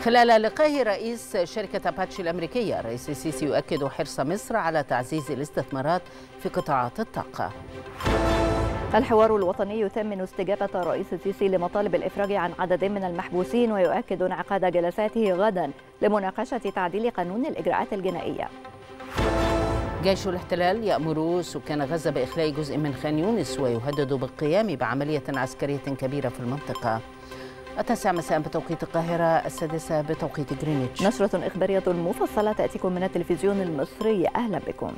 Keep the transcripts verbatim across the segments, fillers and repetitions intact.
خلال لقائه رئيس شركة أباتشي الأمريكية، الرئيس السيسي يؤكد حرص مصر على تعزيز الاستثمارات في قطاعات الطاقة. الحوار الوطني يثمن استجابة الرئيس السيسي لمطالب الإفراج عن عدد من المحبوسين، ويؤكد انعقاد جلساته غدا لمناقشة تعديل قانون الإجراءات الجنائية. جيش الاحتلال يأمر سكان غزة بإخلاء جزء من خان يونس، ويهدد بالقيام بعملية عسكرية كبيرة في المنطقة. التاسعة مساء بتوقيت القاهرة، السادسة بتوقيت جرينتش. نشرة إخبارية مفصلة تأتيكم من التلفزيون المصري، أهلا بكم.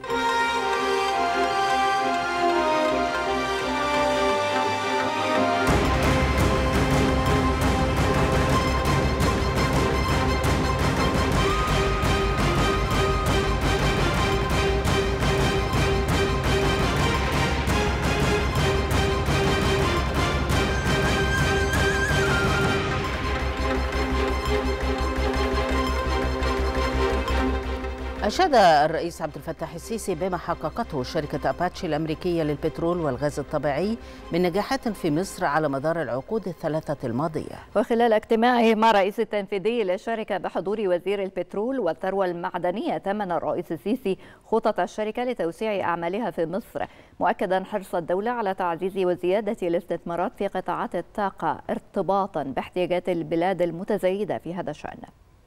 أشاد الرئيس عبد الفتاح السيسي بما حققته شركة أباتشي الأمريكية للبترول والغاز الطبيعي من نجاحات في مصر على مدار العقود الثلاثة الماضية. وخلال اجتماعه مع الرئيس التنفيذي للشركة بحضور وزير البترول والثروة المعدنية، ثمن الرئيس السيسي خطط الشركة لتوسيع أعمالها في مصر، مؤكدا حرص الدولة على تعزيز وزيادة الاستثمارات في قطاعات الطاقة ارتباطا باحتياجات البلاد المتزايدة في هذا الشأن.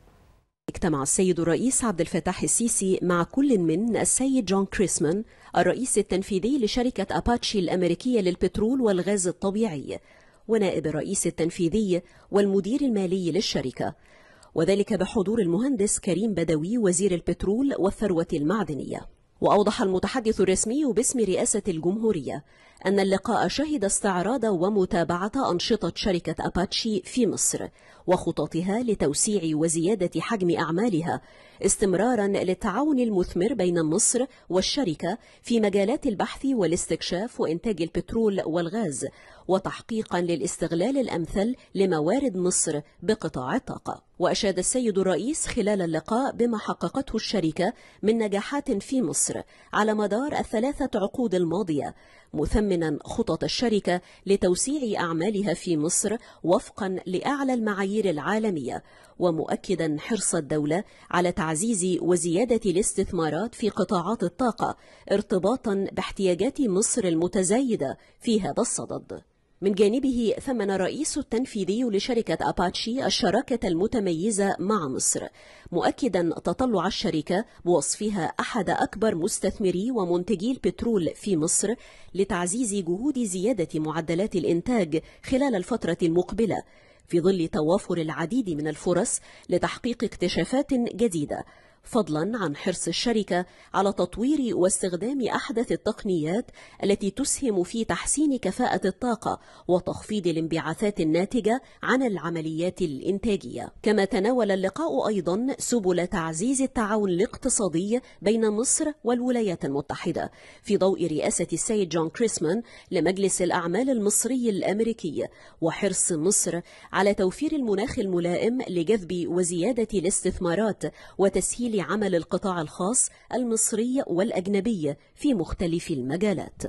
اجتمع السيد الرئيس عبد الفتاح السيسي مع كل من السيد جون كريسمان الرئيس التنفيذي لشركة أباتشي الأمريكية للبترول والغاز الطبيعي، ونائب الرئيس التنفيذي والمدير المالي للشركة، وذلك بحضور المهندس كريم بدوي وزير البترول والثروة المعدنية. وأوضح المتحدث الرسمي باسم رئاسة الجمهورية أن اللقاء شهد استعراض ومتابعة أنشطة شركة أباتشي في مصر وخططها لتوسيع وزيادة حجم أعمالها، استمرارا للتعاون المثمر بين مصر والشركة في مجالات البحث والاستكشاف وإنتاج البترول والغاز، وتحقيقا للاستغلال الأمثل لموارد مصر بقطاع الطاقة. وأشاد السيد الرئيس خلال اللقاء بما حققته الشركة من نجاحات في مصر على مدار الثلاثة عقود الماضية، مثمنا خطط الشركة لتوسيع أعمالها في مصر وفقا لأعلى المعايير العالمية، ومؤكدا حرص الدولة على تعزيز وزيادة الاستثمارات في قطاعات الطاقة ارتباطا باحتياجات مصر المتزايدة في هذا الصدد. من جانبه ثمن الرئيس التنفيذي لشركة أباتشي الشراكة المتميزة مع مصر، مؤكدا تطلع الشركة بوصفها أحد أكبر مستثمري ومنتجي البترول في مصر لتعزيز جهود زيادة معدلات الإنتاج خلال الفترة المقبلة، في ظل توافر العديد من الفرص لتحقيق اكتشافات جديدة، فضلا عن حرص الشركة على تطوير واستخدام أحدث التقنيات التي تسهم في تحسين كفاءة الطاقة وتخفيض الانبعاثات الناتجة عن العمليات الإنتاجية. كما تناول اللقاء أيضا سبل تعزيز التعاون الاقتصادي بين مصر والولايات المتحدة في ضوء رئاسة السيد جون كريسمان لمجلس الأعمال المصري الأمريكي، وحرص مصر على توفير المناخ الملائم لجذب وزيادة الاستثمارات وتسهيل عمل القطاع الخاص المصري والأجنبي في مختلف المجالات.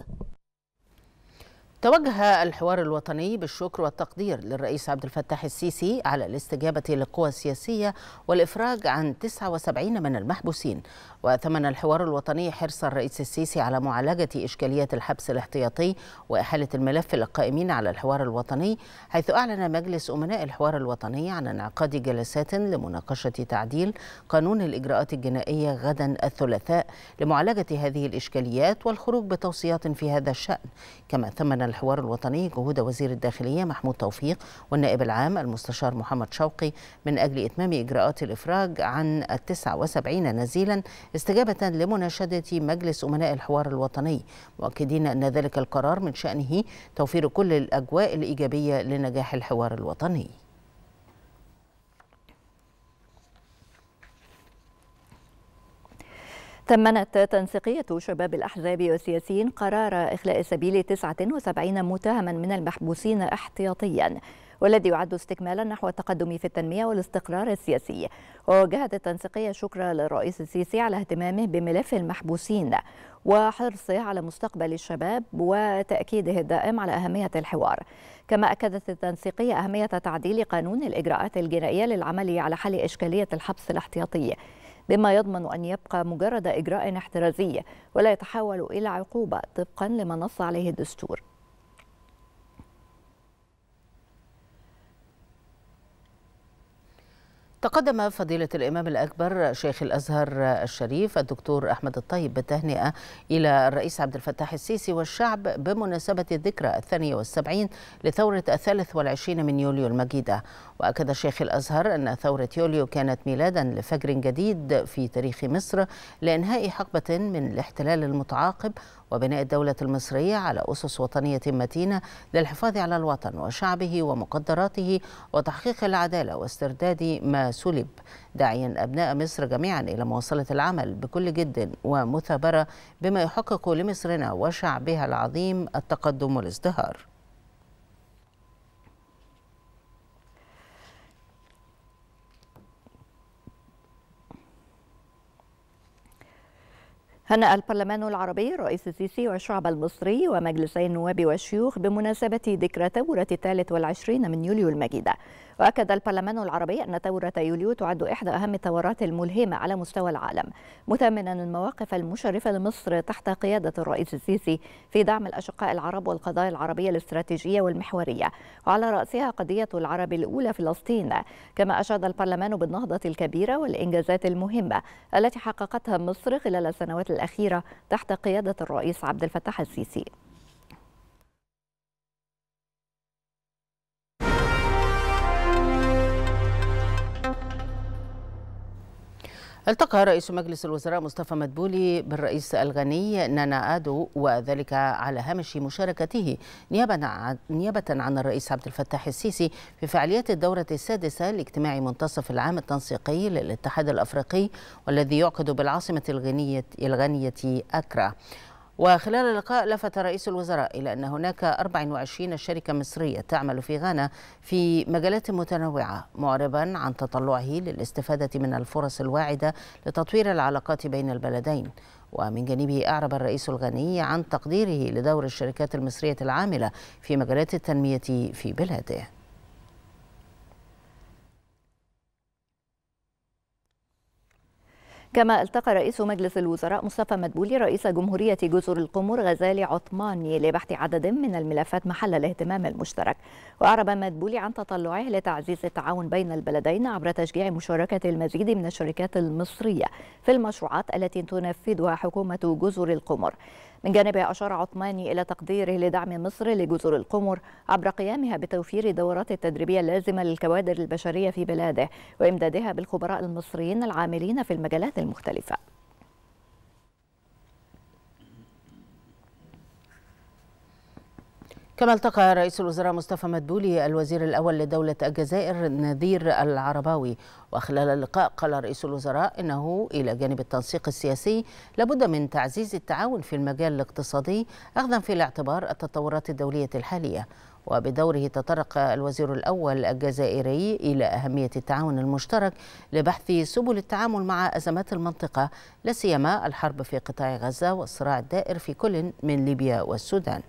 توجه الحوار الوطني بالشكر والتقدير للرئيس عبد الفتاح السيسي على الاستجابة للقوى السياسية والإفراج عن تسعة وسبعين من المحبوسين. وثمن الحوار الوطني حرص الرئيس السيسي على معالجة إشكاليات الحبس الاحتياطي وإحالة الملف للقائمين على الحوار الوطني، حيث أعلن مجلس أمناء الحوار الوطني عن انعقاد جلسات لمناقشة تعديل قانون الإجراءات الجنائية غدا الثلاثاء لمعالجة هذه الإشكاليات والخروج بتوصيات في هذا الشأن. كما ثمن الحوار الوطني جهود وزير الداخلية محمود توفيق والنائب العام المستشار محمد شوقي من أجل إتمام إجراءات الإفراج عن التسعة وسبعين نزيلا، استجابة لمناشدة مجلس أمناء الحوار الوطني، مؤكدين أن ذلك القرار من شأنه توفير كل الأجواء الإيجابية لنجاح الحوار الوطني. تمنت تنسيقية شباب الأحزاب والسياسيين قرار إخلاء سبيل تسعة وسبعين متهما من المحبوسين احتياطيا، والذي يعد استكمالا نحو التقدم في التنمية والاستقرار السياسي. ووجهت التنسيقية شكر للرئيس السيسي على اهتمامه بملف المحبوسين وحرصه على مستقبل الشباب وتأكيده الدائم على أهمية الحوار. كما أكدت التنسيقية أهمية تعديل قانون الإجراءات الجنائية للعمل على حل إشكالية الحبس الاحتياطي، بما يضمن أن يبقى مجرد إجراء احترازي ولا يتحول إلى عقوبة طبقا لما نص عليه الدستور. تقدم فضيلة الإمام الأكبر شيخ الأزهر الشريف الدكتور أحمد الطيب بالتهنئة إلى الرئيس عبد الفتاح السيسي والشعب بمناسبة الذكرى الثانية والسبعين لثورة الثالث والعشرين من يوليو المجيدة. وأكد شيخ الأزهر أن ثورة يوليو كانت ميلادا لفجر جديد في تاريخ مصر لإنهاء حقبة من الاحتلال المتعاقب وبناء الدولة المصرية على أسس وطنية متينة للحفاظ على الوطن وشعبه ومقدراته وتحقيق العدالة واسترداد ما سلب، داعيا أبناء مصر جميعا إلى مواصلة العمل بكل جد ومثابرة بما يحقق لمصرنا وشعبها العظيم التقدم والازدهار. هنأ البرلمان العربي الرئيس السيسي والشعب المصري ومجلسي النواب والشيوخ بمناسبة ذكرى ثورة الثالث والعشرين من يوليو المجيدة. وأكد البرلمان العربي أن ثورة يوليو تعد إحدى أهم الثورات الملهمة على مستوى العالم، مثمنا المواقف المشرفة لمصر تحت قيادة الرئيس السيسي في دعم الأشقاء العرب والقضايا العربية الاستراتيجية والمحورية، وعلى رأسها قضية العرب الأولى فلسطين. كما أشاد البرلمان بالنهضة الكبيرة والإنجازات المهمة التي حققتها مصر خلال السنوات الأخيرة تحت قيادة الرئيس عبد الفتاح السيسي. التقى رئيس مجلس الوزراء مصطفى مدبولي بالرئيس الغني نانا آدو، وذلك على هامش مشاركته نيابة عن, نيابة عن الرئيس عبد الفتاح السيسي في فعاليات الدورة السادسة لاجتماع منتصف العام التنسيقي للاتحاد الأفريقي والذي يعقد بالعاصمة الغنية, الغنية أكرا. وخلال اللقاء لفت رئيس الوزراء إلى أن هناك أربع وعشرين شركة مصرية تعمل في غانا في مجالات متنوعة، معربا عن تطلعه للاستفادة من الفرص الواعدة لتطوير العلاقات بين البلدين. ومن جانبه أعرب الرئيس الغني عن تقديره لدور الشركات المصرية العاملة في مجالات التنمية في بلاده. كما التقى رئيس مجلس الوزراء مصطفى مدبولي رئيس جمهورية جزر القمر غزالي عثماني لبحث عدد من الملفات محل الاهتمام المشترك. وأعرب مدبولي عن تطلعه لتعزيز التعاون بين البلدين عبر تشجيع مشاركة المزيد من الشركات المصرية في المشروعات التي تنفذها حكومة جزر القمر. من جانبه أشار عثماني إلى تقديره لدعم مصر لجزر القمر عبر قيامها بتوفير الدورات التدريبية اللازمة للكوادر البشرية في بلاده وإمدادها بالخبراء المصريين العاملين في المجالات المختلفة. كما التقى رئيس الوزراء مصطفى مدبولي الوزير الأول لدولة الجزائر نذير العرباوي. وخلال اللقاء قال رئيس الوزراء إنه إلى جانب التنسيق السياسي لابد من تعزيز التعاون في المجال الاقتصادي أخذا في الاعتبار التطورات الدولية الحالية. وبدوره تطرق الوزير الأول الجزائري إلى أهمية التعاون المشترك لبحث سبل التعامل مع أزمات المنطقة، لا سيما الحرب في قطاع غزة والصراع الدائر في كل من ليبيا والسودان.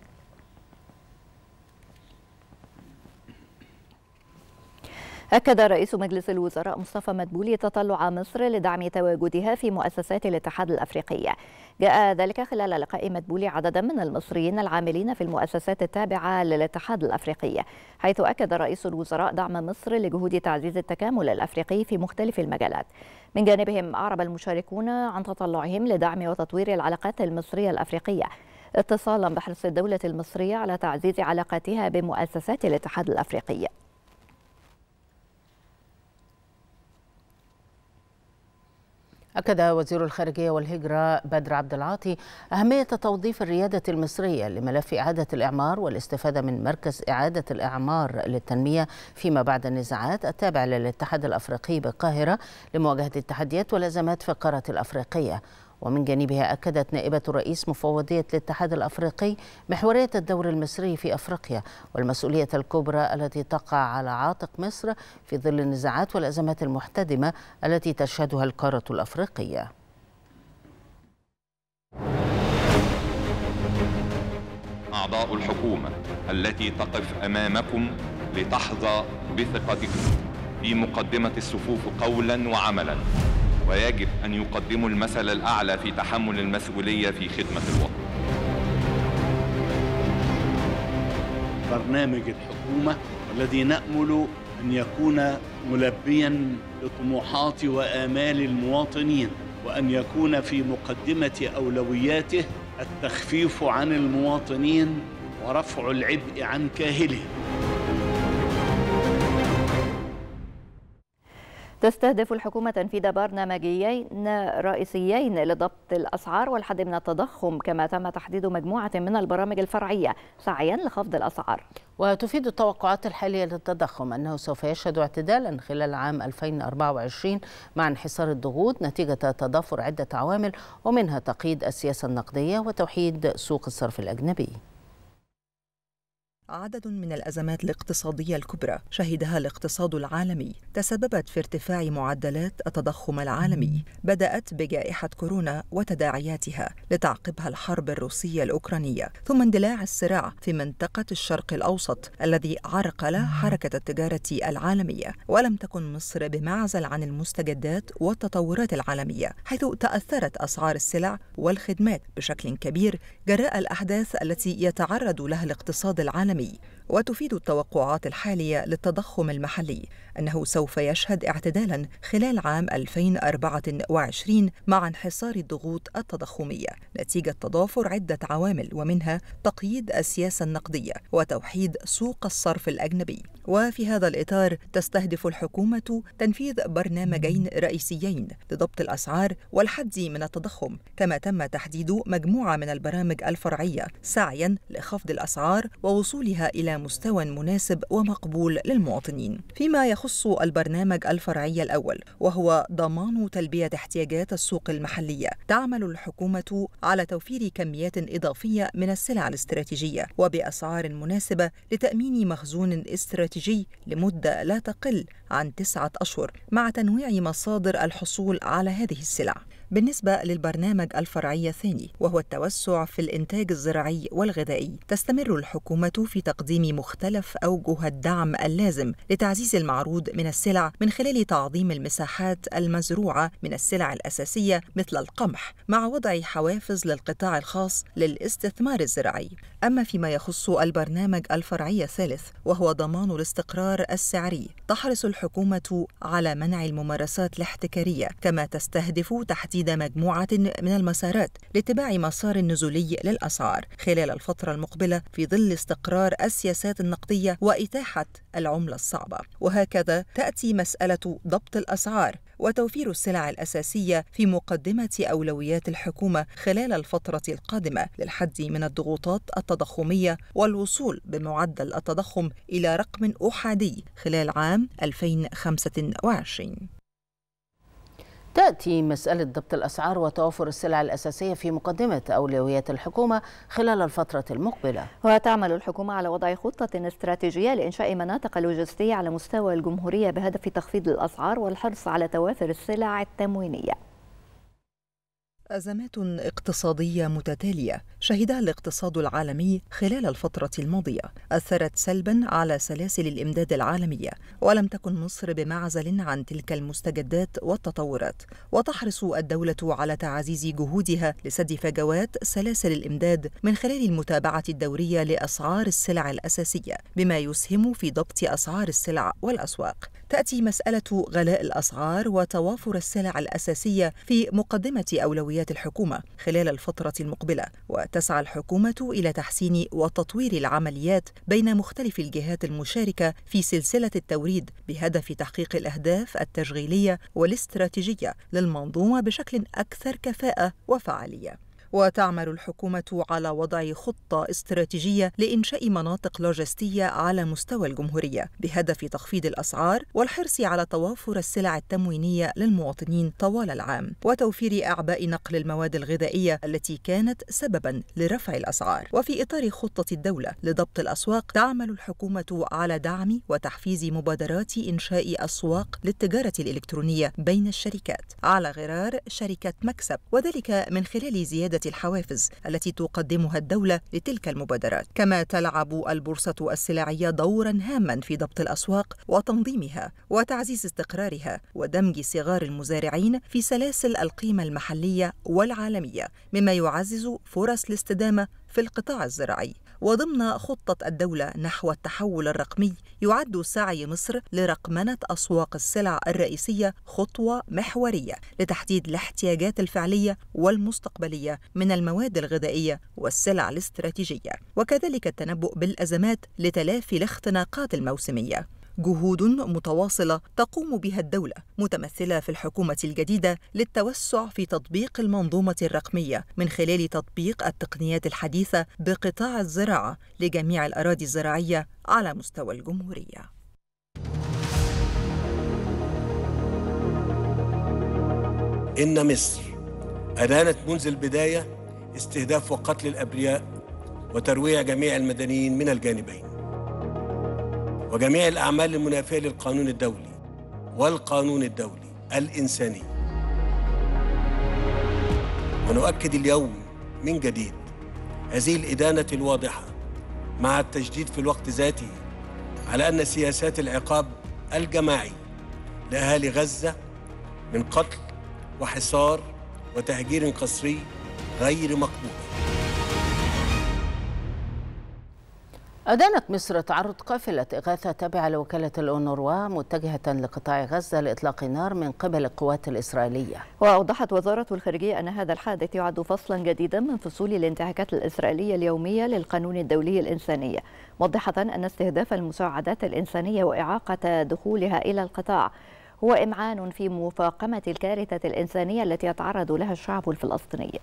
أكد رئيس مجلس الوزراء مصطفى مدبولي تطلع مصر لدعم تواجدها في مؤسسات الاتحاد الأفريقي. جاء ذلك خلال لقاء مدبولي عددا من المصريين العاملين في المؤسسات التابعة للاتحاد الأفريقي، حيث أكد رئيس الوزراء دعم مصر لجهود تعزيز التكامل الأفريقي في مختلف المجالات. من جانبهم أعرب المشاركون عن تطلعهم لدعم وتطوير العلاقات المصرية الأفريقية، اتصالا بحرص الدولة المصرية على تعزيز علاقاتها بمؤسسات الاتحاد الأفريقي. أكد وزير الخارجية والهجرة بدر عبد العاطي أهمية توظيف الريادة المصرية لملف إعادة الإعمار والاستفادة من مركز إعادة الإعمار للتنمية فيما بعد النزاعات التابع للاتحاد الأفريقي بالقاهرة لمواجهة التحديات والأزمات في القارة الأفريقية. ومن جانبها أكدت نائبة رئيس مفوضية الاتحاد الأفريقي محورية الدور المصري في أفريقيا والمسؤولية الكبرى التي تقع على عاتق مصر في ظل النزاعات والأزمات المحتدمة التي تشهدها القارة الأفريقية. أعضاء الحكومة التي تقف أمامكم لتحظى بثقتكم في مقدمة الصفوف قولا وعملا، ويجب أن يقدموا المثل الأعلى في تحمل المسؤولية في خدمة الوطن. برنامج الحكومة الذي نأمل أن يكون ملبيا لطموحات وآمال المواطنين، وأن يكون في مقدمة أولوياته التخفيف عن المواطنين ورفع العبء عن كاهلهم. تستهدف الحكومة تنفيذ برنامجيين رئيسيين لضبط الأسعار والحد من التضخم، كما تم تحديد مجموعة من البرامج الفرعية سعيا لخفض الأسعار. وتفيد التوقعات الحالية للتضخم أنه سوف يشهد اعتدالا خلال عام ألفين وأربعة وعشرين مع انحسار الضغوط نتيجة تضافر عدة عوامل، ومنها تقييد السياسة النقدية وتوحيد سوق الصرف الأجنبي. عدد من الأزمات الاقتصادية الكبرى شهدها الاقتصاد العالمي تسببت في ارتفاع معدلات التضخم العالمي، بدأت بجائحة كورونا وتداعياتها لتعقبها الحرب الروسية الأوكرانية، ثم اندلاع الصراع في منطقة الشرق الأوسط الذي عرقل حركة التجارة العالمية. ولم تكن مصر بمعزل عن المستجدات والتطورات العالمية، حيث تأثرت أسعار السلع والخدمات بشكل كبير جراء الأحداث التي يتعرض لها الاقتصاد العالمي. وتفيد التوقعات الحالية للتضخم المحلي أنه سوف يشهد اعتدالا خلال عام ألفين وأربعة وعشرين مع انحسار الضغوط التضخمية نتيجة تضافر عدة عوامل، ومنها تقييد السياسة النقدية وتوحيد سوق الصرف الأجنبي. وفي هذا الإطار تستهدف الحكومة تنفيذ برنامجين رئيسيين لضبط الأسعار والحد من التضخم، كما تم تحديد مجموعة من البرامج الفرعية سعيا لخفض الأسعار ووصولها إلى مستوى مناسب ومقبول للمواطنين. فيما يخص البرنامج الفرعي الأول وهو ضمان تلبية احتياجات السوق المحلية، تعمل الحكومة على توفير كميات إضافية من السلع الاستراتيجية وبأسعار مناسبة لتأمين مخزون استراتيجي لمدة لا تقل عن تسعة أشهر، مع تنويع مصادر الحصول على هذه السلع. بالنسبة للبرنامج الفرعي الثاني وهو التوسع في الإنتاج الزراعي والغذائي، تستمر الحكومة في تقديم مختلف أوجه الدعم اللازم لتعزيز المعروض من السلع من خلال تعظيم المساحات المزروعة من السلع الأساسية مثل القمح، مع وضع حوافز للقطاع الخاص للاستثمار الزراعي. أما فيما يخص البرنامج الفرعي الثالث وهو ضمان الاستقرار السعري، تحرص الحكومة على منع الممارسات الاحتكارية، كما تستهدف تحديد مجموعة من المسارات لاتباع مسار نزولي للأسعار خلال الفترة المقبلة في ظل استقرار السياسات النقدية وإتاحة العملة الصعبة. وهكذا تأتي مسألة ضبط الأسعار وتوفير السلع الأساسية في مقدمة أولويات الحكومة خلال الفترة القادمة للحد من الضغوطات التضخمية والوصول بمعدل التضخم إلى رقم أحادي خلال عام ألفين وخمسة وعشرين. تأتي مسألة ضبط الأسعار وتوافر السلع الأساسية في مقدمة أولويات الحكومة خلال الفترة المقبلة. وتعمل الحكومة على وضع خطة استراتيجية لإنشاء مناطق لوجستية على مستوى الجمهورية بهدف تخفيض الأسعار والحرص على توافر السلع التموينية. أزمات اقتصادية متتالية شهدها الاقتصاد العالمي خلال الفترة الماضية أثرت سلباً على سلاسل الإمداد العالمية، ولم تكن مصر بمعزل عن تلك المستجدات والتطورات. وتحرص الدولة على تعزيز جهودها لسد فجوات سلاسل الإمداد من خلال المتابعة الدورية لأسعار السلع الأساسية، بما يسهم في ضبط أسعار السلع والأسواق. تأتي مسألة غلاء الأسعار وتوافر السلع الأساسية في مقدمة أولويات الحكومة خلال الفترة المقبلة، وتسعى الحكومة إلى تحسين وتطوير العمليات بين مختلف الجهات المشاركة في سلسلة التوريد بهدف تحقيق الأهداف التشغيلية والاستراتيجية للمنظومة بشكل أكثر كفاءة وفعالية. وتعمل الحكومة على وضع خطة استراتيجية لإنشاء مناطق لوجستية على مستوى الجمهورية بهدف تخفيض الأسعار والحرص على توافر السلع التموينية للمواطنين طوال العام وتوفير أعباء نقل المواد الغذائية التي كانت سبباً لرفع الأسعار. وفي إطار خطة الدولة لضبط الأسواق تعمل الحكومة على دعم وتحفيز مبادرات إنشاء أسواق للتجارة الإلكترونية بين الشركات على غرار شركة مكسب، وذلك من خلال زيادة الحوافز التي تقدمها الدولة لتلك المبادرات. كما تلعب البورصة السلعية دورا هاما في ضبط الأسواق وتنظيمها وتعزيز استقرارها ودمج صغار المزارعين في سلاسل القيمة المحلية والعالمية، مما يعزز فرص الاستدامة في القطاع الزراعي. وضمن خطة الدولة نحو التحول الرقمي يعد سعي مصر لرقمنة أسواق السلع الرئيسية خطوة محورية لتحديد الاحتياجات الفعلية والمستقبلية من المواد الغذائية والسلع الاستراتيجية، وكذلك التنبؤ بالأزمات لتلافي الاختناقات الموسمية. جهود متواصلة تقوم بها الدولة متمثلة في الحكومة الجديدة للتوسع في تطبيق المنظومة الرقمية من خلال تطبيق التقنيات الحديثة بقطاع الزراعة لجميع الأراضي الزراعية على مستوى الجمهورية. إن مصر أدانت منذ البداية استهداف وقتل الأبرياء وترويع جميع المدنيين من الجانبين، وجميع الأعمال المنافية للقانون الدولي والقانون الدولي الإنساني. ونؤكد اليوم من جديد هذه الإدانة الواضحة مع التشديد في الوقت ذاته على أن سياسات العقاب الجماعي لأهالي غزة من قتل وحصار وتهجير قسري غير مقبول. أدانت مصر تعرض قافلة إغاثة تابعة لوكالة الأونروا متجهة لقطاع غزة لإطلاق النار من قبل القوات الإسرائيلية. وأوضحت وزارة الخارجية أن هذا الحادث يعد فصلا جديدا من فصول الانتهاكات الإسرائيلية اليومية للقانون الدولي الإنساني، موضحة أن استهداف المساعدات الإنسانية وإعاقة دخولها إلى القطاع هو إمعان في مفاقمة الكارثة الإنسانية التي يتعرض لها الشعب الفلسطيني.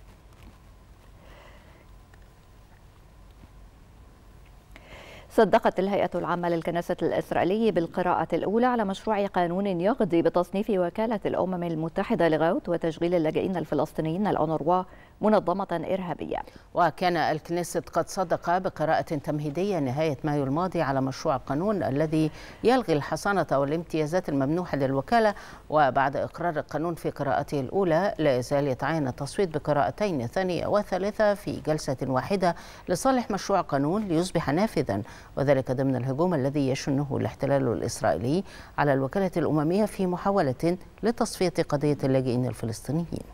صدقت الهيئة العامة للكنيسة الإسرائيلية بالقراءة الأولى على مشروع قانون يقضي بتصنيف وكالة الأمم المتحدة لغوث وتشغيل اللاجئين الفلسطينيين الأونروا منظمة إرهابية. وكان الكنيست قد صدق بقراءة تمهيدية نهاية مايو الماضي على مشروع قانون الذي يلغي الحصانة والامتيازات الممنوحة للوكالة، وبعد إقرار القانون في قراءته الأولى لا يزال يتعين التصويت بقراءتين ثانية وثالثة في جلسة واحدة لصالح مشروع قانون ليصبح نافذا، وذلك ضمن الهجوم الذي يشنه الاحتلال الإسرائيلي على الوكالة الأممية في محاولة لتصفية قضية اللاجئين الفلسطينيين.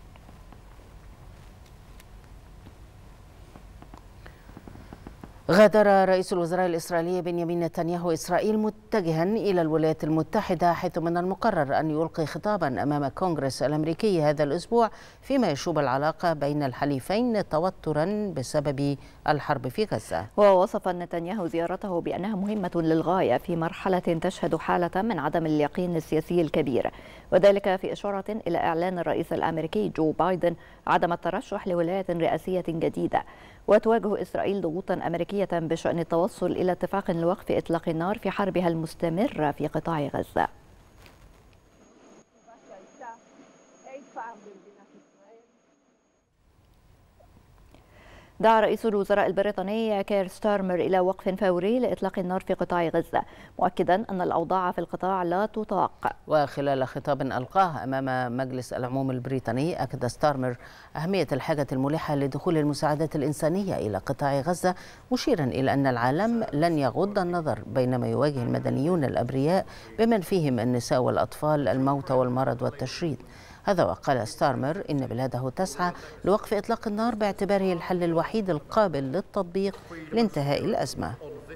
غادر رئيس الوزراء الإسرائيلي بنيامين نتنياهو إسرائيل متجها إلى الولايات المتحدة، حيث من المقرر أن يلقي خطابا أمام الكونغرس الأمريكي هذا الأسبوع فيما يشوب العلاقة بين الحليفين توترا بسبب الحرب في غزة. ووصف نتنياهو زيارته بأنها مهمة للغاية في مرحلة تشهد حالة من عدم اليقين السياسي الكبير، وذلك في إشارة إلى إعلان الرئيس الأمريكي جو بايدن عدم الترشح لولاية رئاسية جديدة. وتواجه إسرائيل ضغوطا أمريكية بشأن التوصل إلى اتفاق لوقف إطلاق النار في حربها المستمرة في قطاع غزة. دعا رئيس الوزراء البريطاني كير ستارمر إلى وقف فوري لإطلاق النار في قطاع غزة، مؤكدا أن الأوضاع في القطاع لا تطاق. وخلال خطاب ألقاه أمام مجلس العموم البريطاني أكد ستارمر أهمية الحاجة الملحة لدخول المساعدات الإنسانية إلى قطاع غزة، مشيرا إلى أن العالم لن يغض النظر بينما يواجه المدنيون الأبرياء بمن فيهم النساء والأطفال الموتى والمرض والتشريد. هذا وقال ستارمر إن بلاده تسعى لوقف إطلاق النار باعتباره الحل الوحيد القابل للتطبيق لانتهاء الأزمة.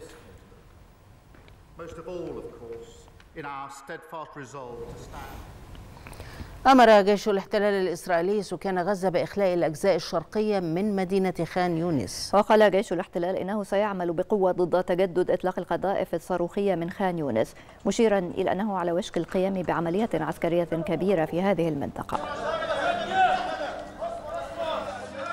أمر جيش الاحتلال الإسرائيلي سكان غزة بإخلاء الأجزاء الشرقية من مدينة خان يونس. وقال جيش الاحتلال إنه سيعمل بقوة ضد تجدد إطلاق القذائف الصاروخية من خان يونس، مشيرا إلى أنه على وشك القيام بعملية عسكرية كبيرة في هذه المنطقة.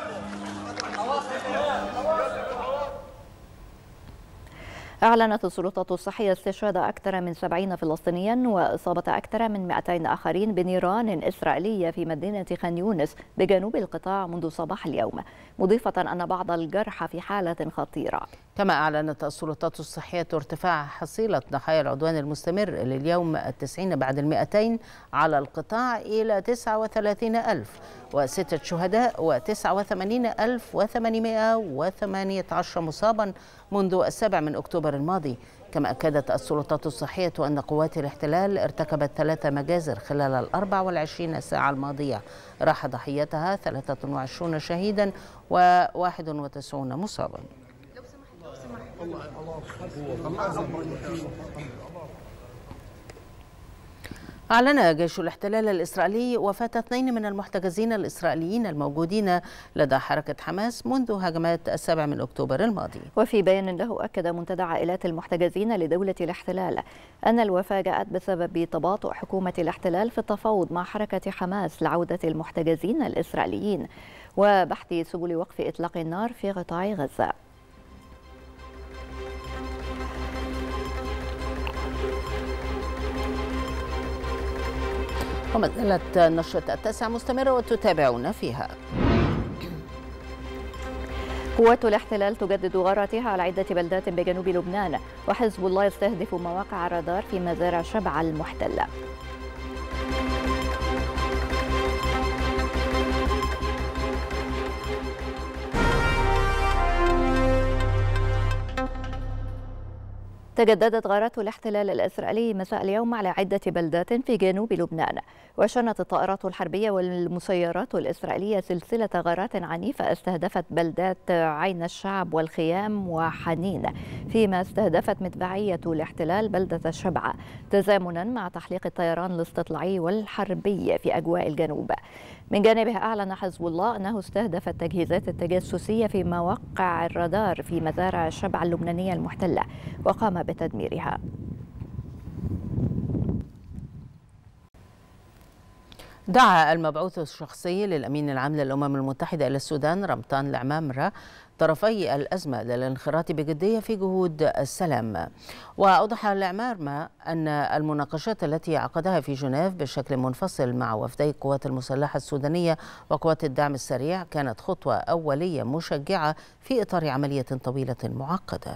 أعلنت السلطات الصحية استشهاد أكثر من سبعين فلسطينيا وإصابة أكثر من مئتين آخرين بنيران إسرائيلية في مدينة خان يونس بجنوب القطاع منذ صباح اليوم، مضيفة أن بعض الجرحى في حالة خطيرة. كما أعلنت السلطات الصحية ارتفاع حصيلة ضحايا العدوان المستمر لليوم التسعين بعد المئتين على القطاع إلى تسعة وثلاثين ألف وستة شهداء وتسعة وثمانين ألف وثمانمائة وثمانية عشر مصابا منذ السابع من أكتوبر الماضي. كما أكدت السلطات الصحية أن قوات الاحتلال ارتكبت ثلاث مجازر خلال الأربع والعشرين ساعة الماضية راح ضحيتها ثلاثة وعشرين شهيدا وواحد وتسعون مصابا. أعلن جيش الاحتلال الإسرائيلي وفاة اثنين من المحتجزين الإسرائيليين الموجودين لدى حركة حماس منذ هجمات السابع من أكتوبر الماضي. وفي بيان له أكد منتدى عائلات المحتجزين لدولة الاحتلال أن الوفاة جاءت بسبب تباطؤ حكومة الاحتلال في التفاوض مع حركة حماس لعودة المحتجزين الإسرائيليين وبحث سبل وقف إطلاق النار في قطاع غزة. وما زالت نشرة التاسعة مستمرة وتتابعون فيها. قوات الاحتلال تجدد غاراتها على عدة بلدات بجنوب لبنان، وحزب الله يستهدف مواقع رادار في مزارع شبعة المحتلة. تجددت غارات الاحتلال الإسرائيلي مساء اليوم على عدة بلدات في جنوب لبنان، وشنت الطائرات الحربية والمسيرات الإسرائيلية سلسلة غارات عنيفة استهدفت بلدات عين الشعب والخيام وحنين، فيما استهدفت مدفعية الاحتلال بلدة شبعة تزامنا مع تحليق الطيران الاستطلاعي والحربي في أجواء الجنوب. من جانبه أعلن حزب الله أنه استهدف التجهيزات التجسسية في مواقع الرادار في مزارع شبعة اللبنانية المحتلة وقام بتدميرها. دعا المبعوث الشخصي للأمين العام للأمم المتحدة إلى السودان رمضان العمامرة طرفي الأزمة للانخراط بجدية في جهود السلام. وأوضح العمامرة أن المناقشات التي عقدها في جنيف بشكل منفصل مع وفدي القوات المسلحة السودانية وقوات الدعم السريع كانت خطوة أولية مشجعة في إطار عملية طويلة معقدة.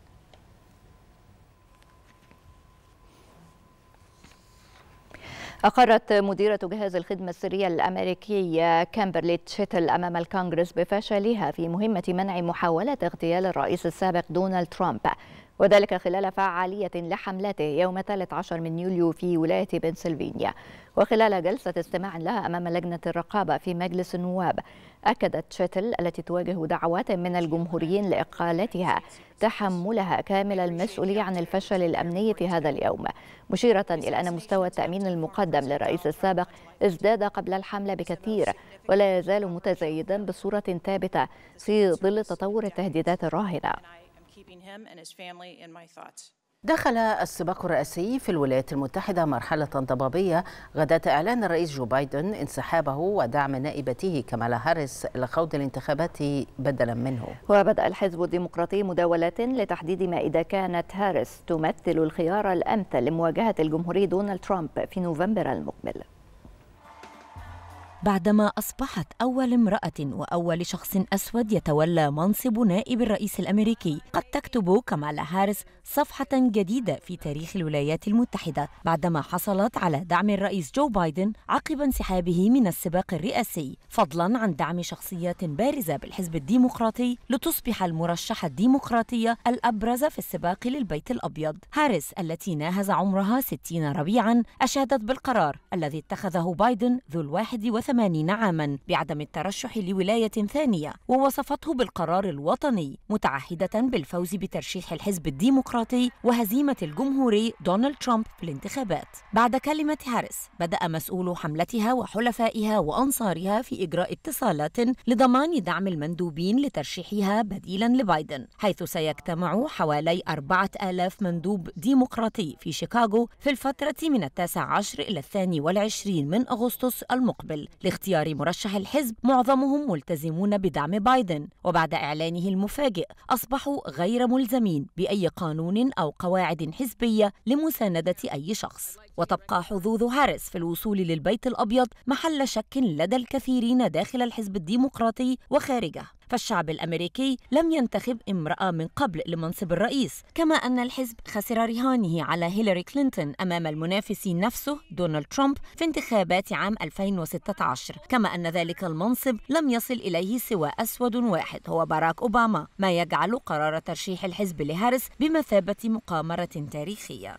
أقرت مديرة جهاز الخدمة السرية الأمريكية كامبرلي تشيتل أمام الكونغرس بفشلها في مهمة منع محاولة اغتيال الرئيس السابق دونالد ترامب، وذلك خلال فعالية لحملته يوم الثالث عشر من يوليو في ولاية بنسلفانيا. وخلال جلسة استماع لها أمام لجنة الرقابة في مجلس النواب، أكدت تشيتل التي تواجه دعوات من الجمهوريين لإقالتها تحملها كامل المسؤولية عن الفشل الأمني في هذا اليوم، مشيرة إلى أن مستوى التأمين المقدم للرئيس السابق ازداد قبل الحملة بكثير ولا يزال متزايدا بصورة ثابتة في ظل تطور التهديدات الراهنة. دخل السباق الرئاسي في الولايات المتحدة مرحلة ضبابية غداة إعلان الرئيس جو بايدن انسحابه ودعم نائبته كامالا هاريس لخوض الانتخابات بدلا منه. وبدأ الحزب الديمقراطي مداولات لتحديد ما إذا كانت هاريس تمثل الخيار الأمثل لمواجهة الجمهوري دونالد ترامب في نوفمبر المقبل. بعدما أصبحت أول امرأة وأول شخص أسود يتولى منصب نائب الرئيس الأمريكي، قد تكتب كامالا هاريس صفحة جديدة في تاريخ الولايات المتحدة بعدما حصلت على دعم الرئيس جو بايدن عقب انسحابه من السباق الرئاسي، فضلاً عن دعم شخصيات بارزة بالحزب الديمقراطي لتصبح المرشحة الديمقراطية الأبرز في السباق للبيت الأبيض. هاريس التي ناهز عمرها ستين ربيعاً أشادت بالقرار الذي اتخذه بايدن ذو الواحد وثمانين عاماً بعدم الترشح لولاية ثانية، ووصفته بالقرار الوطني، متعهدة بالفوز بترشيح الحزب الديمقراطي وهزيمة الجمهوري دونالد ترامب في الانتخابات. بعد كلمة هاريس بدأ مسؤولو حملتها وحلفائها وأنصارها في إجراء اتصالات لضمان دعم المندوبين لترشيحها بديلاً لبايدن، حيث سيجتمع حوالي أربعة آلاف مندوب ديمقراطي في شيكاغو في الفترة من التاسع عشر إلى الثاني والعشرين من أغسطس المقبل لاختيار مرشح الحزب معظمهم ملتزمون بدعم بايدن، وبعد إعلانه المفاجئ أصبحوا غير ملزمين بأي قانون أو قواعد حزبية لمساندة أي شخص. وتبقى حظوظ هاريس في الوصول للبيت الأبيض محل شك لدى الكثيرين داخل الحزب الديمقراطي وخارجه، فالشعب الأمريكي لم ينتخب امرأة من قبل لمنصب الرئيس، كما أن الحزب خسر رهانه على هيلاري كلينتون أمام المنافس نفسه دونالد ترامب في انتخابات عام ألفين وستة عشر، كما أن ذلك المنصب لم يصل إليه سوى أسود واحد هو باراك أوباما، ما يجعل قرار ترشيح الحزب لهاريس بمثابة مقامرة تاريخية.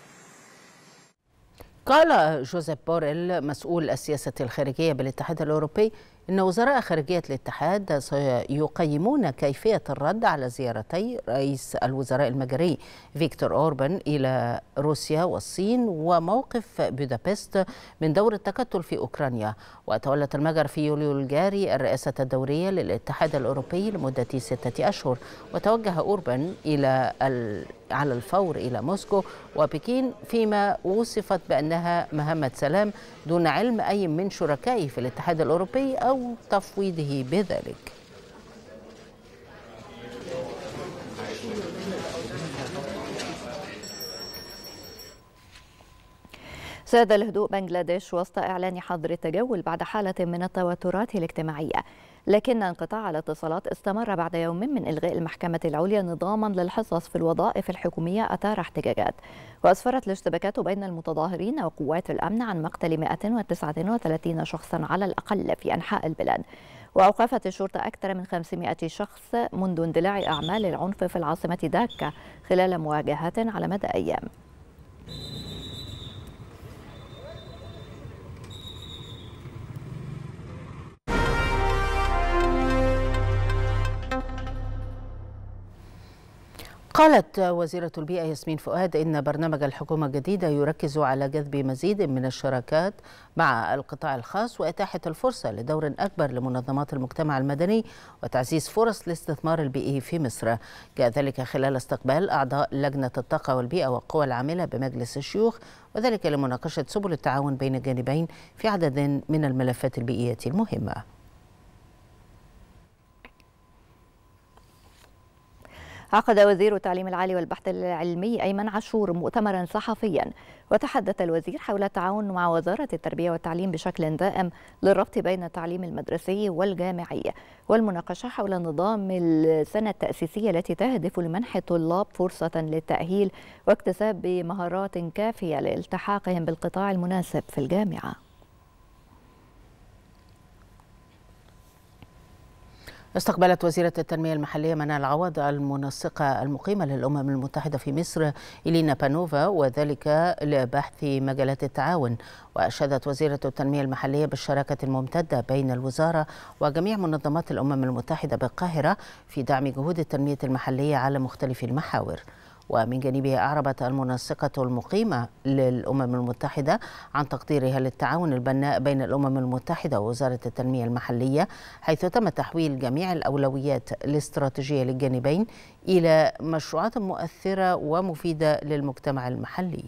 قال جوزيف بوريل مسؤول السياسة الخارجية بالاتحاد الأوروبي إن وزراء خارجية الاتحاد سيقيمون كيفية الرد على زيارتي رئيس الوزراء المجري فيكتور أوربان إلى روسيا والصين وموقف بودابست من دور التكتل في أوكرانيا. وتولت المجر في يوليو الجاري الرئاسة الدورية للاتحاد الأوروبي لمدة ستة أشهر، وتوجه أوربان إلى على الفور إلى موسكو وبكين فيما وصفت بأنها مهمة سلام دون علم أي من شركائه في الاتحاد الأوروبي أو تفويضه بذلك. ساد الهدوء بنغلاديش وسط إعلان حظر التجول بعد حالة من التوترات الاجتماعية، لكن انقطاع الاتصالات استمر بعد يوم من إلغاء المحكمة العليا نظاما للحصص في الوظائف الحكومية أثار احتجاجات. وأسفرت الاشتباكات بين المتظاهرين وقوات الأمن عن مقتل مئة وتسعة وثلاثين شخصا على الأقل في أنحاء البلاد. وأوقفت الشرطة أكثر من خمسمئة شخص منذ اندلاع أعمال العنف في العاصمة داكا خلال مواجهات على مدى أيام. قالت وزيرة البيئة ياسمين فؤاد إن برنامج الحكومة الجديدة يركز على جذب مزيد من الشراكات مع القطاع الخاص وإتاحة الفرصة لدور أكبر لمنظمات المجتمع المدني وتعزيز فرص الاستثمار البيئي في مصر. جاء ذلك خلال استقبال أعضاء لجنة الطاقة والبيئة والقوى العاملة بمجلس الشيوخ، وذلك لمناقشة سبل التعاون بين الجانبين في عدد من الملفات البيئية المهمة. عقد وزير التعليم العالي والبحث العلمي أيمن عاشور مؤتمرا صحفيا، وتحدث الوزير حول التعاون مع وزارة التربية والتعليم بشكل دائم للربط بين التعليم المدرسي والجامعي، والمناقشة حول نظام السنة التأسيسية التي تهدف لمنح الطلاب فرصة للتأهيل واكتساب مهارات كافية لالتحاقهم بالقطاع المناسب في الجامعة. استقبلت وزيرة التنمية المحلية منال عوض المنسقة المقيمة للأمم المتحدة في مصر إلينا بانوفا، وذلك لبحث مجالات التعاون. وأشادت وزيرة التنمية المحلية بالشراكة الممتدة بين الوزارة وجميع منظمات الأمم المتحدة بالقاهرة في دعم جهود التنمية المحلية على مختلف المحاور. ومن جانبها أعربت المنسقة المقيمة للأمم المتحدة عن تقديرها للتعاون البناء بين الأمم المتحدة ووزارة التنمية المحلية، حيث تم تحويل جميع الأولويات الاستراتيجية للجانبين إلى مشروعات مؤثرة ومفيدة للمجتمع المحلي.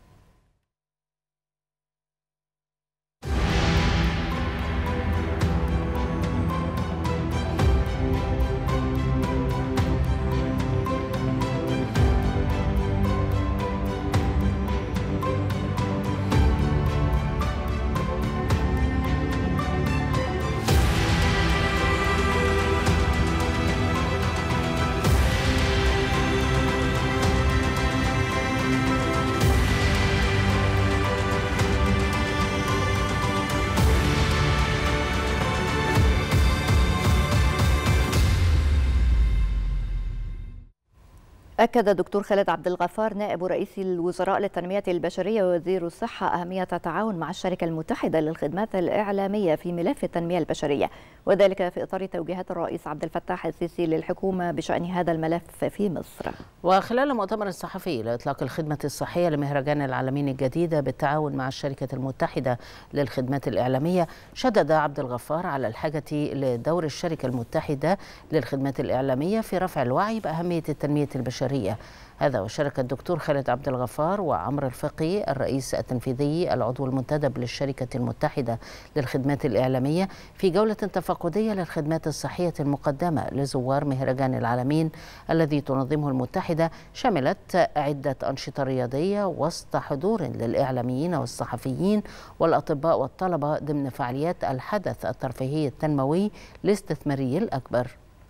أكد الدكتور خالد عبد الغفار نائب رئيس الوزراء للتنمية البشرية ووزير الصحة أهمية التعاون مع الشركة المتحدة للخدمات الإعلامية في ملف التنمية البشرية، وذلك في إطار توجيهات الرئيس عبد الفتاح السيسي للحكومة بشأن هذا الملف في مصر. وخلال مؤتمر صحفي لإطلاق الخدمة الصحية لمهرجان العالمين الجديدة بالتعاون مع الشركة المتحدة للخدمات الإعلامية، شدد عبد الغفار على الحاجة لدور الشركة المتحدة للخدمات الإعلامية في رفع الوعي بأهمية التنمية البشرية. هذا وشارك الدكتور خالد عبد الغفار وعمر الفقي الرئيس التنفيذي العضو المنتدب للشركة المتحدة للخدمات الإعلامية في جولة تفقدية للخدمات الصحية المقدمة لزوار مهرجان العالمين الذي تنظمه المتحدة، شملت عدة أنشطة رياضية وسط حضور للإعلاميين والصحفيين والأطباء والطلبة ضمن فعاليات الحدث الترفيهي التنموي الاستثماري الأكبر.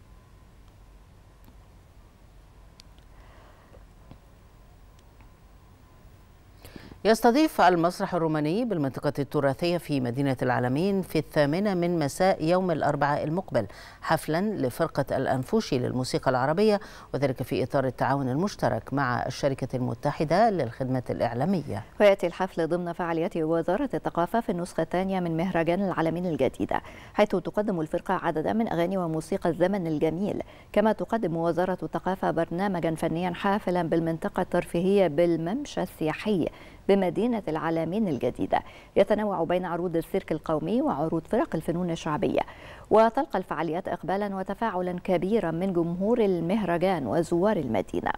يستضيف المسرح الروماني بالمنطقة التراثية في مدينة العالمين في الثامنة من مساء يوم الأربعاء المقبل حفلا لفرقة الأنفوشي للموسيقى العربية، وذلك في إطار التعاون المشترك مع الشركة المتحدة للخدمات الإعلامية. ويأتي الحفل ضمن فعاليات وزارة الثقافة في النسخة الثانية من مهرجان العالمين الجديدة، حيث تقدم الفرقة عددا من أغاني وموسيقى الزمن الجميل، كما تقدم وزارة الثقافة برنامجا فنيا حافلا بالمنطقة الترفيهية بالممشى السياحي بمدينة العالمين الجديدة، يتنوع بين عروض السيرك القومي وعروض فرق الفنون الشعبية. وتلقى الفعاليات إقبالا وتفاعلا كبيرا من جمهور المهرجان وزوار المدينة.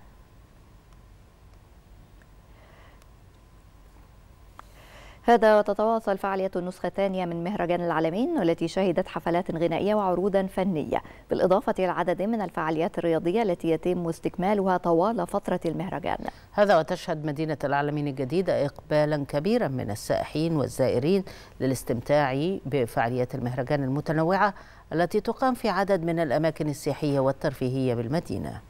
هذا وتتواصل فعالية النسخة الثانية من مهرجان العالمين والتي شهدت حفلات غنائية وعروضا فنية، بالإضافة إلى عدد من الفعاليات الرياضية التي يتم استكمالها طوال فترة المهرجان. هذا وتشهد مدينة العالمين الجديدة إقبالا كبيرا من السائحين والزائرين للاستمتاع بفعاليات المهرجان المتنوعة التي تقام في عدد من الأماكن السياحية والترفيهية بالمدينة.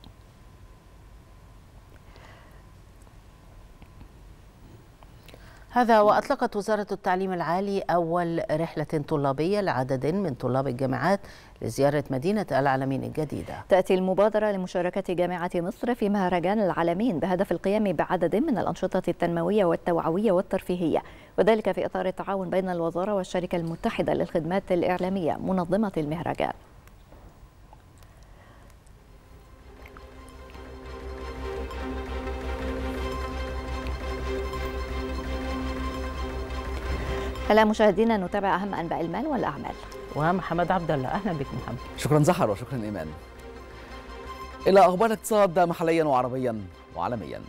هذا وأطلقت وزارة التعليم العالي أول رحلة طلابية لعدد من طلاب الجامعات لزيارة مدينة العالمين الجديدة. تأتي المبادرة لمشاركة جامعة مصر في مهرجان العالمين بهدف القيام بعدد من الأنشطة التنموية والتوعوية والترفيهية، وذلك في إطار التعاون بين الوزارة والشركة المتحدة للخدمات الإعلامية منظمة المهرجان. هلا مشاهدينا، نتابع أهم أنباء المال والأعمال. ومحمد عبد الله، أهلا بك محمد. شكرا زهر وشكرا إيمان. إلى أخبار الاقتصاد محليا وعربيا وعالميا.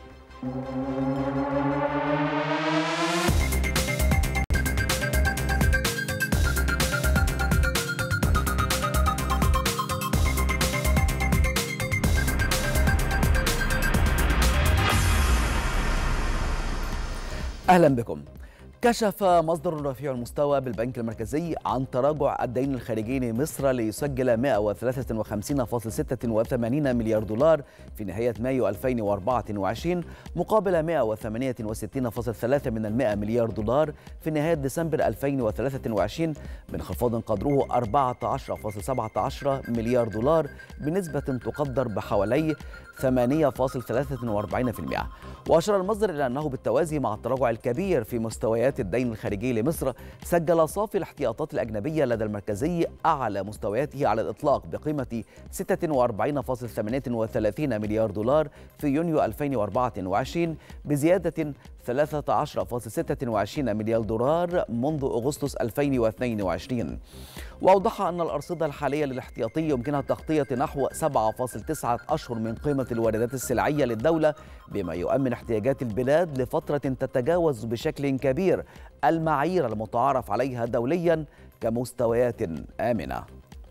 أهلا بكم. كشف مصدر رفيع المستوى بالبنك المركزي عن تراجع الدين الخارجي لمصر ليسجل مئة وثلاثة وخمسين فاصلة ستة وثمانين مليار دولار في نهاية مايو ألفين وأربعة وعشرين، مقابل مئة وثمانية وستين فاصلة ثلاثة مليار دولار في نهاية ديسمبر ألفين وثلاثة وعشرين، بانخفاض قدره أربعة عشر فاصلة سبعة عشر مليار دولار بنسبة تقدر بحوالي ثمانية فاصلة ثلاثة وأربعين بالمئة. وأشار المصدر إلى أنه بالتوازي مع التراجع الكبير في مستويات الدين الخارجي لمصر، سجل صافي الاحتياطات الأجنبية لدى المركزي أعلى مستوياته على الإطلاق بقيمة ستة وأربعين فاصلة ثمانية وثلاثين مليار دولار في يونيو ألفين وأربعة وعشرين، بزيادة ثلاثة عشر فاصلة ستة وعشرين مليار دولار منذ أغسطس ألفين واثنين وعشرين. وأوضح أن الأرصدة الحالية للاحتياطي يمكنها تغطية نحو سبعة فاصلة تسعة أشهر من قيمة الواردات السلعية للدولة، بما يؤمن احتياجات البلاد لفترة تتجاوز بشكل كبير المعايير المتعارف عليها دوليا كمستويات آمنة.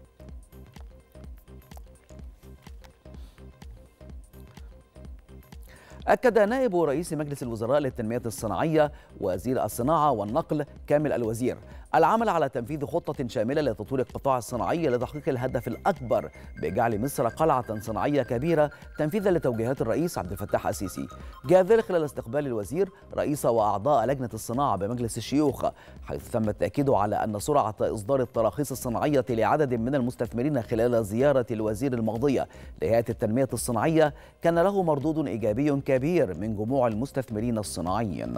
أكد نائب رئيس مجلس الوزراء للتنمية الصناعية وزير الصناعة والنقل كامل الوزير العمل على تنفيذ خطة شاملة لتطوير القطاع الصناعي لتحقيق الهدف الأكبر بجعل مصر قلعة صناعية كبيرة تنفيذا لتوجيهات الرئيس عبد الفتاح السيسي. جاء ذلك خلال استقبال الوزير رئيس وأعضاء لجنة الصناعة بمجلس الشيوخ، حيث تم التأكيد على أن سرعة إصدار التراخيص الصناعية لعدد من المستثمرين خلال زيارة الوزير الماضية لهيئة التنمية الصناعية كان له مردود إيجابي كبير من جموع المستثمرين الصناعيين.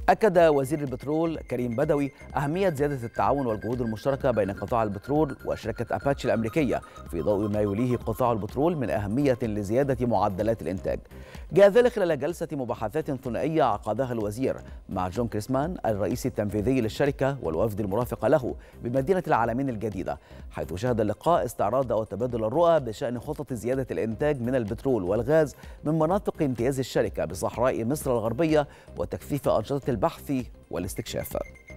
أكد وزير البترول كريم بدوي أهمية زيادة التعاون والجهود المشتركة بين قطاع البترول وشركة أباتشي الأمريكية في ضوء ما يوليه قطاع البترول من أهمية لزيادة معدلات الإنتاج. جاء ذلك خلال جلسة مباحثات ثنائية عقدها الوزير مع جون كريسمان الرئيس التنفيذي للشركة والوفد المرافق له بمدينة العالمين الجديدة، حيث شهد اللقاء استعراض وتبادل الرؤى بشأن خطط زيادة الإنتاج من البترول والغاز من مناطق امتياز الشركة بصحراء مصر الغربية وتكثيف أنشطة البحث والاستكشاف.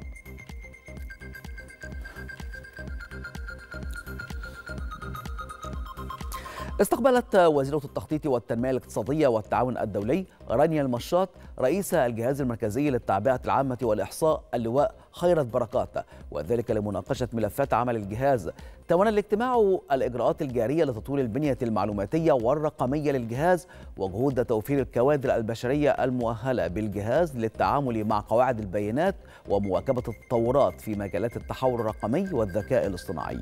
استقبلت وزيرة التخطيط والتنمية الاقتصادية والتعاون الدولي رانيا المشاط رئيس الجهاز المركزي للتعبئة العامة والإحصاء اللواء خيرت بركات، وذلك لمناقشة ملفات عمل الجهاز. تولى الاجتماع الإجراءات الجارية لتطوير البنية المعلوماتية والرقمية للجهاز وجهود توفير الكوادر البشرية المؤهلة بالجهاز للتعامل مع قواعد البيانات ومواكبة التطورات في مجالات التحول الرقمي والذكاء الاصطناعي.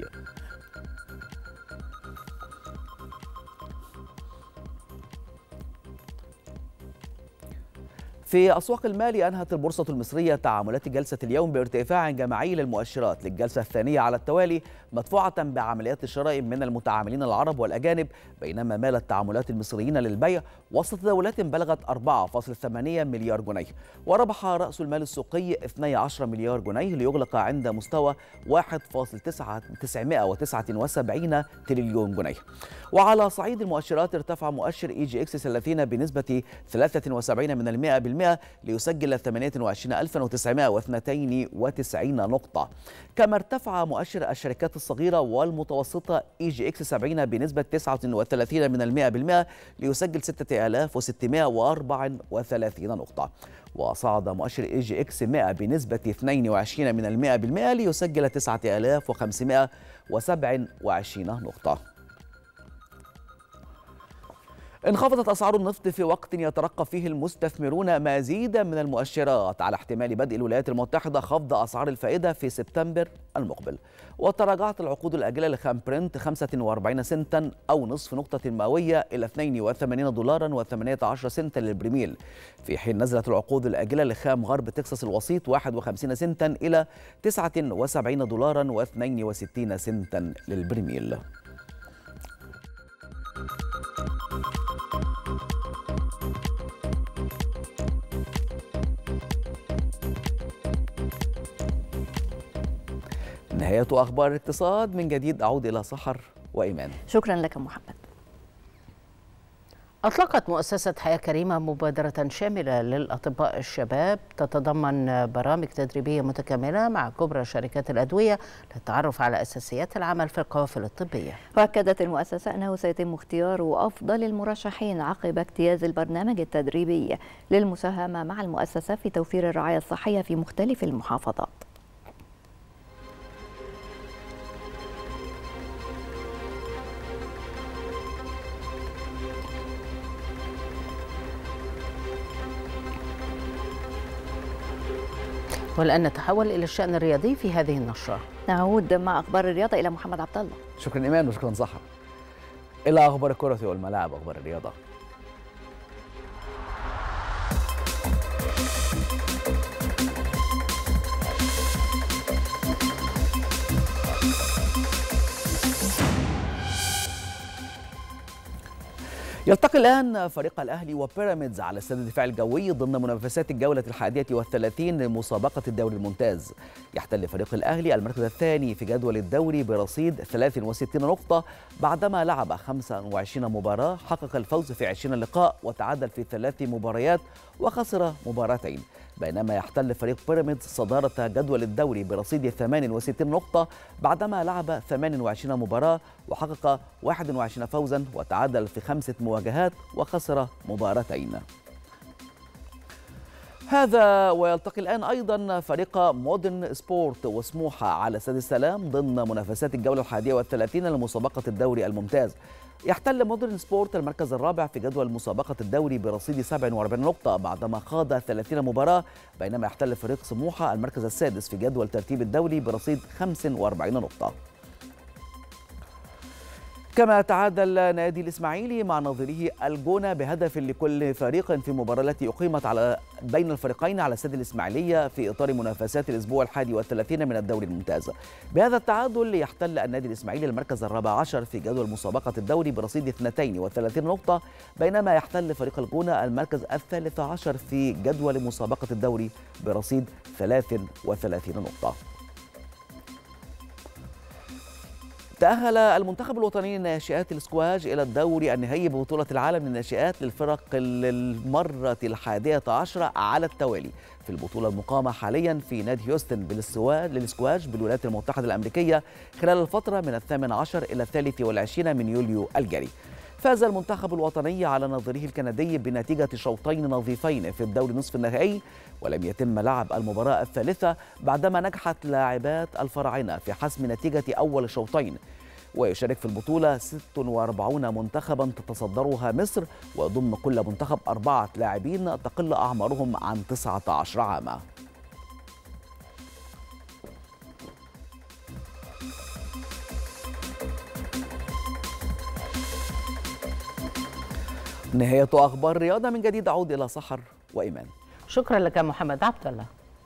في أسواق المال أنهت البورصة المصرية تعاملات جلسة اليوم بارتفاع جماعي للمؤشرات للجلسة الثانية على التوالي، مدفوعة بعمليات الشراء من المتعاملين العرب والأجانب، بينما مالت تعاملات المصريين للبيع وسط تداولات بلغت أربعة فاصلة ثمانية مليار جنيه، وربح رأس المال السوقي اثني عشر مليار جنيه ليغلق عند مستوى واحد فاصلة تسعمائة وتسعة وسبعين تريليون جنيه. وعلى صعيد المؤشرات ارتفع مؤشر إي جي إكس ثلاثين بنسبة ثلاثة وسبعين من المئة بالمئة ليسجل ثمانية وعشرين ألفا وتسعمائة واثنين وتسعين نقطة. كما ارتفع مؤشر الشركات الصغيرة والمتوسطة إي جي إكس سبعين بنسبة تسعة وثلاثين من المئة بالمئة ليسجل ستة آلاف وستمائة وأربعة وثلاثين نقطة. وصعد مؤشر إي جي إكس مئة بنسبة اثنين وعشرين من المئة بالمئة ليسجل تسعة آلاف وخمسمائة وسبعة وعشرين نقطة. انخفضت أسعار النفط في وقت يترقب فيه المستثمرون مزيدا من المؤشرات على احتمال بدء الولايات المتحدة خفض أسعار الفائدة في سبتمبر المقبل. وتراجعت العقود الآجلة لخام برنت خمسة وأربعين سنتا أو نصف نقطة مئوية إلى اثنين وثمانين دولارا وثمانية عشر سنتا للبرميل، في حين نزلت العقود الآجلة لخام غرب تكساس الوسيط واحد وخمسين سنتا إلى تسعة وسبعين دولارا واثنين وستين سنتا للبرميل. نهاية أخبار الاقتصاد. من جديد أعود إلى سحر وإيمان. شكرا لك محمد. أطلقت مؤسسة حياة كريمة مبادرة شاملة للأطباء الشباب تتضمن برامج تدريبية متكاملة مع كبرى شركات الأدوية للتعرف على أساسيات العمل في القوافل الطبية. وأكدت المؤسسة أنه سيتم اختيار أفضل المرشحين عقب اجتياز البرنامج التدريبي للمساهمة مع المؤسسة في توفير الرعاية الصحية في مختلف المحافظات. والآن نتحول إلى الشأن الرياضي في هذه النشرة. نعود مع أخبار الرياضة إلى محمد عبد الله. شكرا إيمان وشكرا سحر. إلى أخبار الكرة والملاعب، أخبار الرياضة. يلتقي الآن فريق الأهلي وبيراميدز على استاد الدفاع الجوي ضمن منافسات الجولة الحادية والثلاثين لمسابقة الدوري الممتاز. يحتل فريق الأهلي المركز الثاني في جدول الدوري برصيد ثلاث وستين نقطة بعدما لعب خمسة وعشرين مباراة، حقق الفوز في عشرين لقاء وتعادل في ثلاث مباريات وخسر مباراتين، بينما يحتل فريق بيراميدز صدارة جدول الدوري برصيد ثمان وستين نقطة بعدما لعب ثمان وعشرين مباراة وحقق واحد وعشرين فوزا وتعادل في خمسة مواجهات وخسر مباراتين. هذا ويلتقي الآن أيضا فريق مودرن سبورت وسموحة على استاد السلام ضمن منافسات الجولة الحادية والثلاثين لمسابقة الدوري الممتاز. يحتل مودرن سبورت المركز الرابع في جدول مسابقة الدوري برصيد سبع وأربعين نقطة بعدما خاض ثلاثين مباراة، بينما يحتل فريق سموحة المركز السادس في جدول ترتيب الدوري برصيد خمس وأربعين نقطة. كما تعادل نادي الإسماعيلي مع نظيره الجونة بهدف لكل فريق في المباراة التي أقيمت على بين الفريقين على استاد الإسماعيلية في إطار منافسات الأسبوع الحادي والثلاثين من الدوري الممتاز. بهذا التعادل يحتل النادي الإسماعيلي المركز الرابع عشر في جدول مسابقة الدوري برصيد اثنتين وثلاثين نقطة، بينما يحتل فريق الجونة المركز الثالث عشر في جدول مسابقة الدوري برصيد ثلاث وثلاثين نقطة. تأهل المنتخب الوطني لناشئات الاسكواج إلى الدور النهائي ببطولة العالم للناشئات للفرق للمرة الحادية عشرة على التوالي في البطولة المقامة حاليا في نادي هيوستن للاسكواج بالولايات المتحدة الأمريكية خلال الفترة من الثامن عشر إلى الثالث والعشرين من يوليو الجاري. فاز المنتخب الوطني على نظيره الكندي بنتيجة شوطين نظيفين في الدور نصف النهائي، ولم يتم لعب المباراة الثالثة بعدما نجحت لاعبات الفراعنة في حسم نتيجة أول شوطين. ويشارك في البطولة ستة وأربعين منتخبا تتصدرها مصر، ويضم كل منتخب أربعة لاعبين تقل أعمارهم عن تسعة عشر عاما. نهاية أخبار الرياضة، من جديد أعود إلى سحر وإيمان. شكرا لك محمد عبد الله.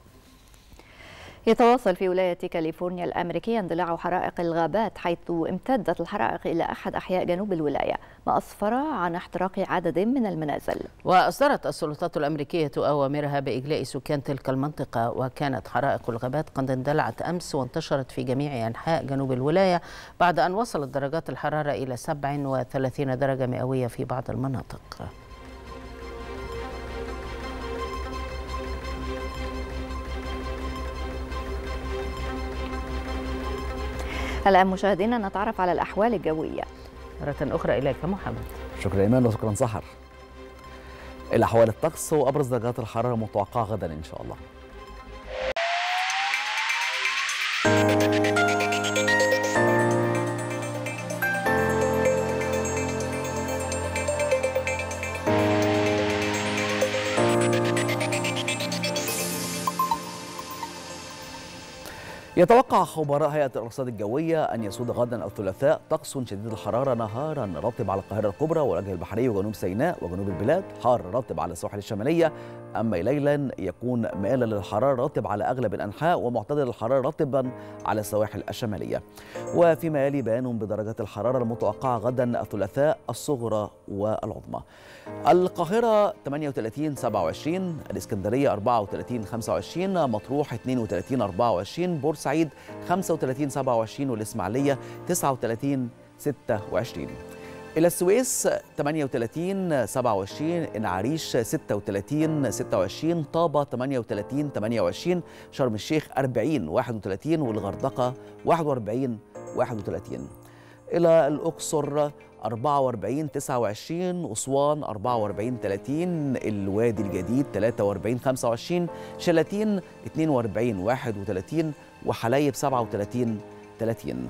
يتواصل في ولاية كاليفورنيا الأمريكية اندلاع حرائق الغابات، حيث امتدت الحرائق إلى أحد أحياء جنوب الولاية، ما أسفر عن احتراق عدد من المنازل. وأصدرت السلطات الأمريكية أوامرها بإجلاء سكان تلك المنطقة، وكانت حرائق الغابات قد اندلعت أمس وانتشرت في جميع أنحاء جنوب الولاية بعد أن وصلت درجات الحرارة إلى سبعة وثلاثين درجة مئوية في بعض المناطق. الآن مشاهدينا نتعرف على الأحوال الجوية مرة أخرى. إليك محمد. شكرا إيمان وشكرا سحر. الأحوال الطقس وأبرز درجات الحرارة المتوقعة غدا إن شاء الله. يتوقع خبراء هيئة الأرصاد الجوية أن يسود غدا الثلاثاء طقس شديد الحرارة نهارا رطب على القاهرة الكبرى والوجه البحري وجنوب سيناء وجنوب البلاد، حار رطب على السواحل الشمالية، أما ليلا يكون مائلا للحرارة رطب على أغلب الأنحاء ومعتدل الحرارة رطبا على السواحل الشمالية. وفيما يلي بيان بدرجات الحرارة المتوقعة غدا الثلاثاء الصغرى والعظمى. القاهرة ثمانية وثلاثين سبعة وعشرين، الإسكندرية أربعة وثلاثين خمسة وعشرين، مطروح اثنين وثلاثين أربعة وعشرين، بورسعيد خمسة وثلاثين سبعة وعشرين، والإسماعيلية تسعة وثلاثين ستة وعشرين. إلى السويس ثمانية وثلاثين سبعة وعشرين، إنعريش ستة وثلاثين ستة وعشرين، طابة ثمانية وثلاثين ثمانية وعشرين، شرم الشيخ أربعين واحد وثلاثين، والغردقة واحد وأربعين واحد وثلاثين. إلى الأقصر أربعة وأربعين تسعة وعشرين، أسوان أربعة وأربعين ثلاثين، الوادي الجديد ثلاثة وأربعين خمسة وعشرين، شلاتين اثنين وأربعين واحد وثلاثين، وحلايب سبعة وثلاثين ثلاثين.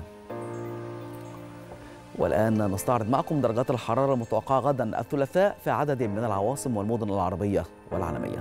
والآن نستعرض معكم درجات الحرارة المتوقعة غدا الثلاثاء في عدد من العواصم والمدن العربية والعالمية.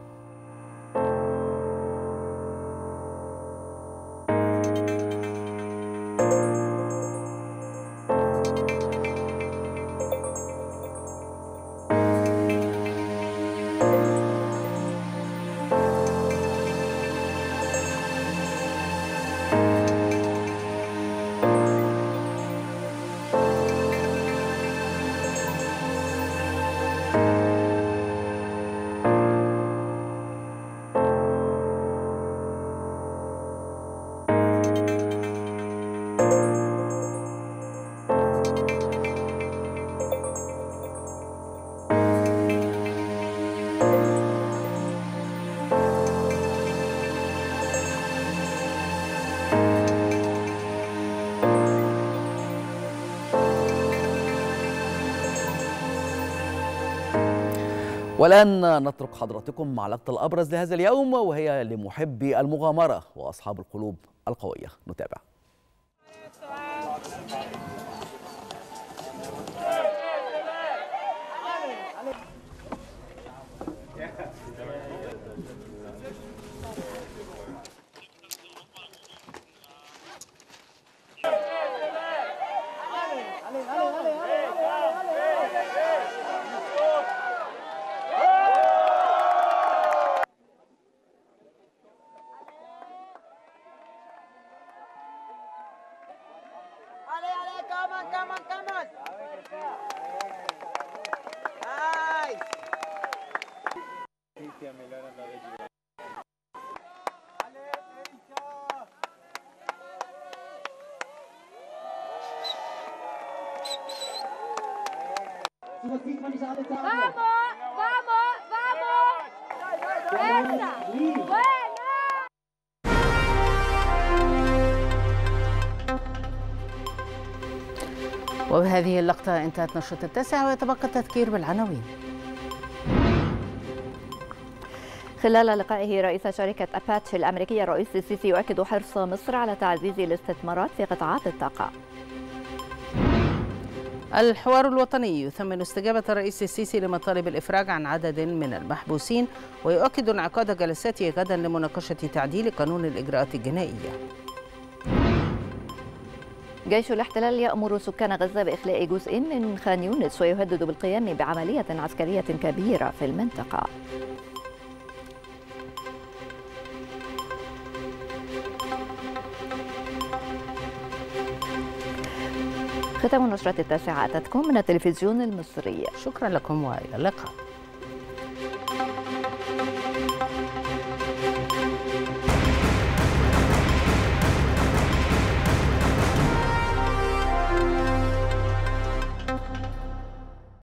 والآن نترك حضراتكم مع لقطة الأبرز لهذا اليوم، وهي لمحبي المغامرة وأصحاب القلوب القوية. نتابع. ¡Vamos! ¡Vamos! ¡Vamos! ¡Esa! ¡Buena! وبهذه اللقطة انتهت نشرة التاسعة ويتبقى التذكير بالعناوين. خلال لقائه رئيس شركة أباتشي الأمريكية الرئيس السيسي يؤكد حرص مصر على تعزيز الاستثمارات في قطاعات الطاقة. الحوار الوطني يثمن استجابة الرئيس السيسي لمطالب الإفراج عن عدد من المحبوسين ويؤكد انعقاد جلساته غدا لمناقشة تعديل قانون الإجراءات الجنائية. جيش الاحتلال يأمر سكان غزة بإخلاء جزء من خان يونس ويهدد بالقيام بعملية عسكرية كبيرة في المنطقة. ختام نشرة التاسعة أتتكم من التلفزيون المصري. شكرا لكم وإلى اللقاء.